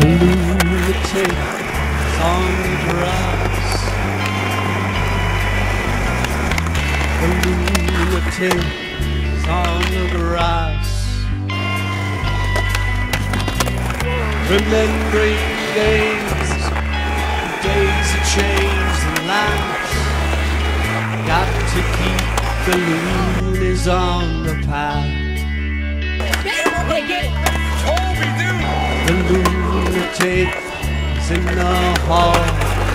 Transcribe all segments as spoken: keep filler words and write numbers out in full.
The lunatic on the grass. The lunatic on the grass. Remembering days, days that change the land. Got to keep the loonies on the path. The lunatic's in the hall.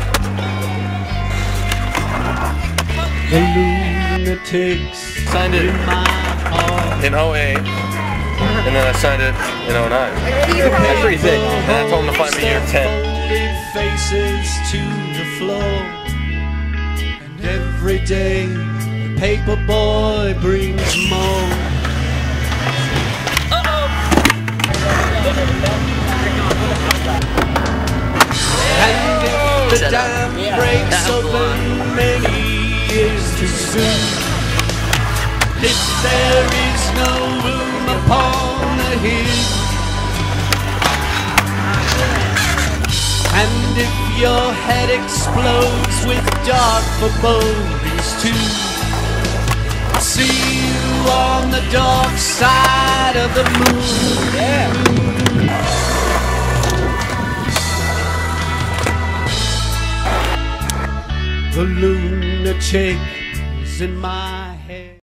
The lunatic's Signed it in my hall. in oh eight, and then I signed it in oh nine. That's pretty big. And I told him to find me year ten. Folded faces to the floor. And every day the paper boy brings more. And if the dam breaks open many years too soon, if there is no room upon the hill, and if your head explodes with dark forebodings too, I'll see you on the dark side of the moon. Yeah. The lunatic is in my head.